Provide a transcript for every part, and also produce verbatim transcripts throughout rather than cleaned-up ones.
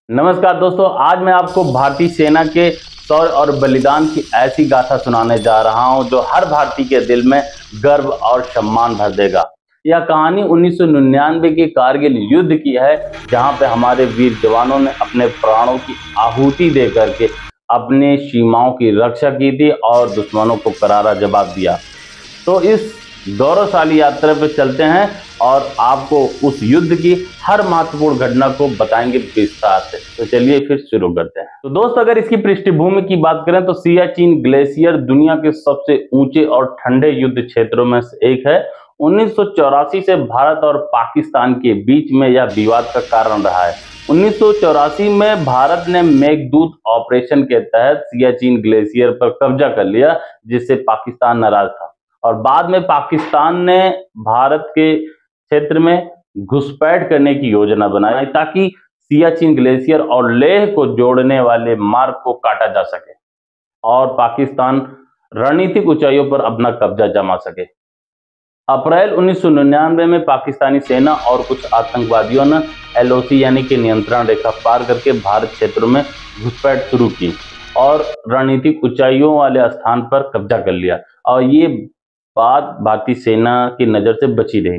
नमस्कार दोस्तों, आज मैं आपको भारतीय सेना के शौर्य और बलिदान की ऐसी गाथा सुनाने जा रहा हूं जो हर भारतीय के दिल में गर्व और सम्मान भर देगा। यह कहानी उन्नीस सौ निन्यानवे के कारगिल युद्ध की है, जहां पे हमारे वीर जवानों ने अपने प्राणों की आहुति दे करके अपनी सीमाओं की रक्षा की थी और दुश्मनों को करारा जवाब दिया। तो इस गौरवशाली यात्रा पर चलते हैं और आपको उस युद्ध की हर महत्वपूर्ण घटना को बताएंगे विस्तार से। तो चलिए फिर शुरू करते हैं। तो दोस्त, अगर इसकी पृष्ठभूमि की बात करें तो सियाचिन ग्लेशियर दुनिया के सबसे ऊंचे और ठंडे युद्ध क्षेत्रों में से एक है। उन्नीस सौ चौरासी से भारत और पाकिस्तान के बीच में यह विवाद का कारण रहा है। उन्नीस सौ चौरासी में भारत ने मेघदूत ऑपरेशन के तहत सियाचिन ग्लेशियर पर कब्जा कर लिया, जिससे पाकिस्तान नाराज था और बाद में पाकिस्तान ने भारत के क्षेत्र में घुसपैठ करने की योजना बनाई ताकि सियाचिन ग्लेशियर और लेह को जोड़ने वाले मार्ग को काटा जा सके और पाकिस्तान रणनीतिक ऊंचाइयों पर अपना कब्जा जमा सके। अप्रैल उन्नीस सौ निन्यानवे में पाकिस्तानी सेना और कुछ आतंकवादियों ने एल ओ सी यानी कि नियंत्रण रेखा पार करके भारत क्षेत्रों में घुसपैठ शुरू की और रणनीतिक ऊंचाइयों वाले स्थान पर कब्जा कर लिया और ये बात भारतीय सेना की नजर से बची रही।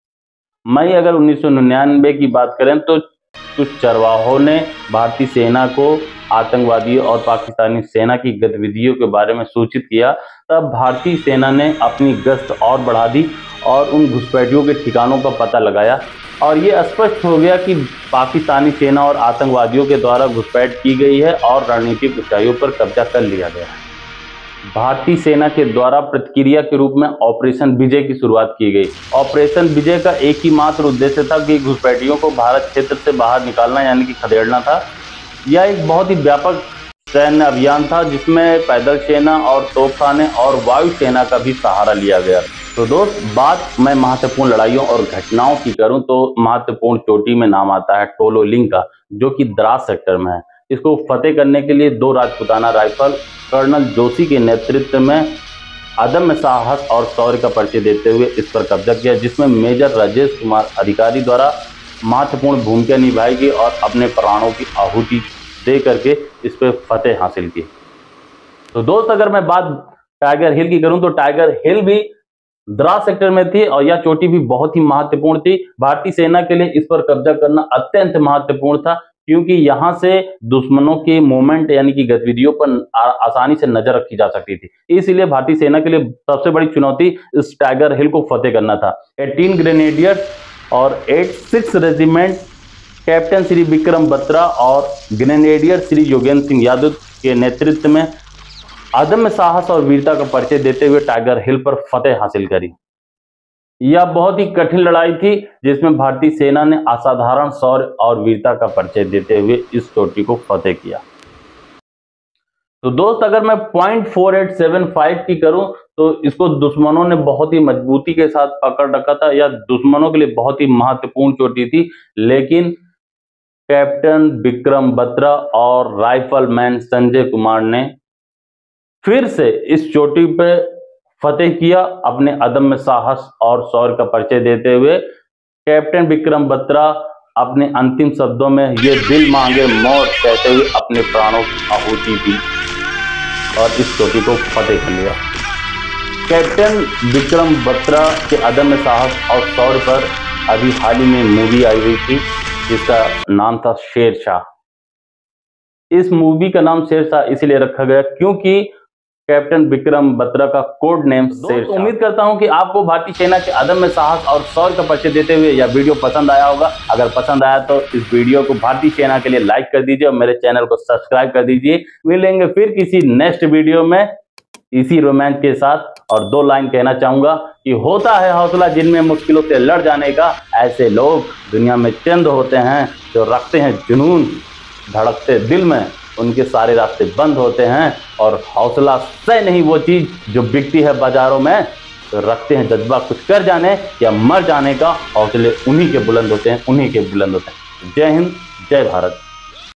मई अगर उन्नीस सौ निन्यानवे की बात करें तो कुछ चरवाहों ने भारतीय सेना को आतंकवादियों और पाकिस्तानी सेना की गतिविधियों के बारे में सूचित किया। तब भारतीय सेना ने अपनी गश्त और बढ़ा दी और उन घुसपैठियों के ठिकानों का पता लगाया और ये स्पष्ट हो गया कि पाकिस्तानी सेना और आतंकवादियों के द्वारा घुसपैठ की गई है और रणनीतिक ऊंचाइयों पर कब्जा कर लिया गया है। भारतीय सेना के द्वारा प्रतिक्रिया के रूप में ऑपरेशन विजय की शुरुआत की गई। ऑपरेशन विजय का एक ही मात्र उद्देश्य था कि घुसपैठियों को भारत क्षेत्र से बाहर निकालना यानी कि खदेड़ना था। यह एक बहुत ही व्यापक सैन्य अभियान था जिसमें पैदल सेना और तोपखाने और वायु सेना का भी सहारा लिया गया। तो दोस्त, बात मैं महत्वपूर्ण लड़ाइयों और घटनाओं की करूं तो महत्वपूर्ण चोटी में नाम आता है टोलो लिंक का, जो कि द्रास सेक्टर में है। इसको फतेह करने के लिए दो राजपूताना राइफल कर्नल जोशी के नेतृत्व में अदम्य साहस और शौर्य का परिचय देते हुए इस पर कब्जा किया, जिसमें मेजर राजेश कुमार अधिकारी द्वारा महत्वपूर्ण भूमिका निभाई गई और अपने प्राणों की आहुति दे करके इस पर फतेह हासिल की। तो दोस्त, अगर मैं बात टाइगर हिल की करूं तो टाइगर हिल भी द्रास सेक्टर में थी और यह चोटी भी बहुत ही महत्वपूर्ण थी। भारतीय सेना के लिए इस पर कब्जा करना अत्यंत महत्वपूर्ण था, क्योंकि यहां से दुश्मनों के मूवमेंट यानी कि गतिविधियों पर आसानी से नजर रखी जा सकती थी। इसलिए भारतीय सेना के लिए सबसे बड़ी चुनौती इस टाइगर हिल को फतेह करना था। अठारह ग्रेनेडियर्स और छियासी रेजिमेंट कैप्टन श्री विक्रम बत्रा और ग्रेनेडियर श्री योगेंद्र सिंह यादव के नेतृत्व में अदम्य साहस और वीरता का परिचय देते हुए टाइगर हिल पर फतेह हासिल करी। यह बहुत ही कठिन लड़ाई थी जिसमें भारतीय सेना ने असाधारण शौर्य और वीरता का परिचय देते हुए इस चोटी को फतेह किया। तो दोस्त, अगर मैं point four eight seven five की करूं तो इसको दुश्मनों ने बहुत ही मजबूती के साथ पकड़ रखा था। यह दुश्मनों के लिए बहुत ही महत्वपूर्ण चोटी थी, लेकिन कैप्टन विक्रम बत्रा और राइफलमैन संजय कुमार ने फिर से इस चोटी पे फतेह किया, अपने अदम्य साहस और शौर्य का परिचय देते हुए। कैप्टन विक्रम बत्रा अपने अंतिम शब्दों में ये दिल मांगे मौत कहते हुए अपने प्राणों की आहुति दी और इस चोटी को फतेह कर लिया। कैप्टन विक्रम बत्रा के अदम्य साहस और शौर्य पर अभी हाल ही में मूवी आई हुई थी जिसका नाम था शेरशाह। इस मूवी का नाम शेरशाह इसलिए रखा गया क्योंकि कैप्टन विक्रम बत्रा का कोड नेम शेरशाह। उम्मीद करता हूं कि आपको भारतीय सेना के अदम्य साहस और शौर्य का परिचय देते हुए यह वीडियो पसंद आया होगा। अगर पसंद आया तो इस वीडियो को भारतीय सेना के लिए लाइक कर दीजिए और मेरे चैनल को सब्सक्राइब कर दीजिए। मिलेंगे फिर किसी नेक्स्ट वीडियो में इसी रोमांच के साथ। और दो लाइन कहना चाहूंगा कि होता है हौसला जिनमें मुश्किलों से लड़ जाने का, ऐसे लोग दुनिया में चंद होते हैं जो रखते हैं जुनून, धड़कते दिल में उनके सारे रास्ते बंद होते हैं और हौसला से नहीं वो चीज जो बिकती है बाजारों में, तो रखते हैं जज्बा कुछ कर जाने या मर जाने का, हौसले उन्हीं के बुलंद होते हैं, उन्हीं के बुलंद होते हैं। जय हिंद, जय भारत।